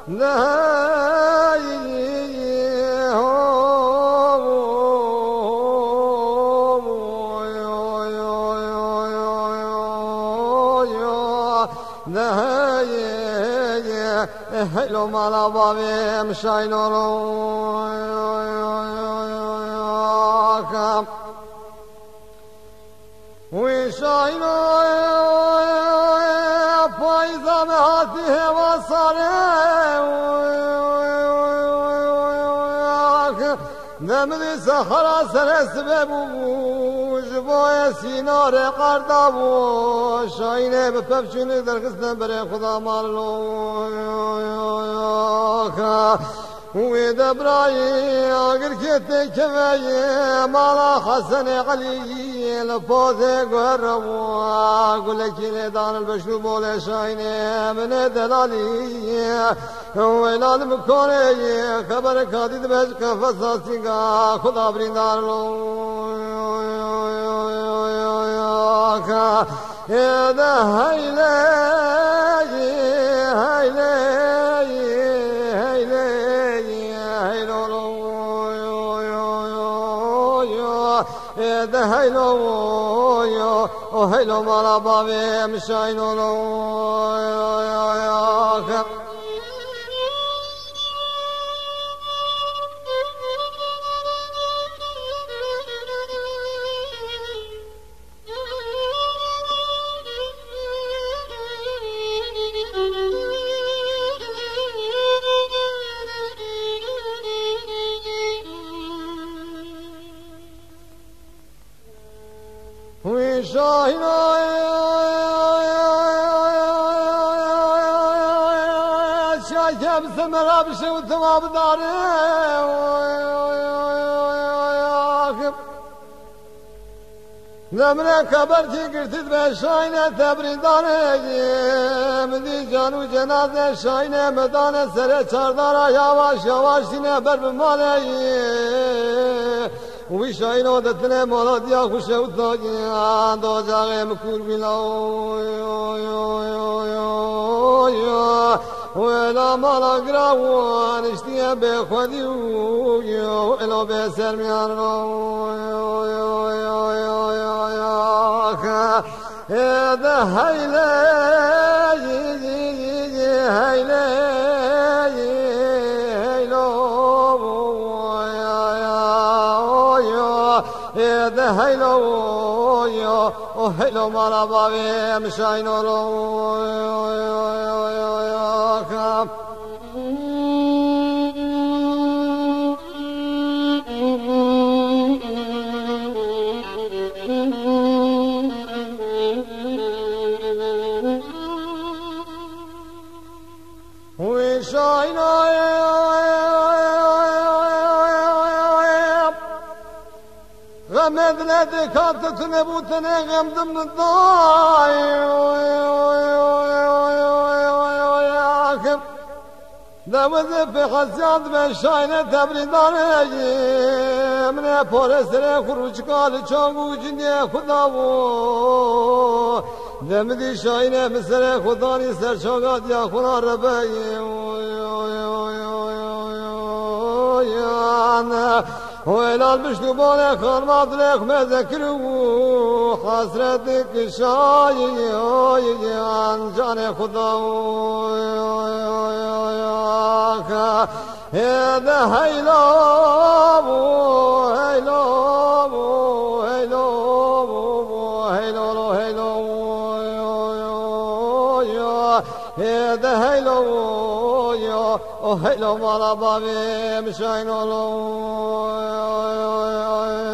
هلو مالا بابیم شاینورو وی شاینو پایزم هاتی هوا ساره نمدی سخرا سرس ببوش بای سینار قردابو شاینه بپفچونی در قسم بره خدا مالو وی دبرایی اگر کتی کمی مالا حسن علی لپوز گرمو گلکی ندان البشنو بول شاینه من دلالی ویلاد مکونه خبر کادید بش کفصاسی گا خدا بریندار لو ده هیله هیله ده هیلو یا هیلو مالا بابیم شاینو وی شاینو شاکم سمرا بشو تمام داره نمره خبر کی گرتید به شاینه تبریداره مدی جانو جنازه شاینه مدانه سر چاردارا یواش یواش سینه بر بماله وی شاینو دتنه مالا دیا خوشه و تاگیان دو جاگه مکور بیلاو ویلا مالا گراوان اشتیه به خودی ویلا به سرمیان ده هیله هیله ده هیلو یا هیلو مالا بابیم شاینو وی شاینو غمد لدكات تنبوتنا غمدم الضاي دمز في خزيان من شاينة تبريدان من پورسر خروج قال چانگو جنيا خداو دمدي شاينة مسر خداني سر چانگا دیا خنا ربي ویلال بشتو بانه خانمات لخ مذکرو حسرتك شایان جان خدا هذا هیلو هیلو هیلو هیلو هیلو هذا هیلو هیلو مالا بابیم شاینو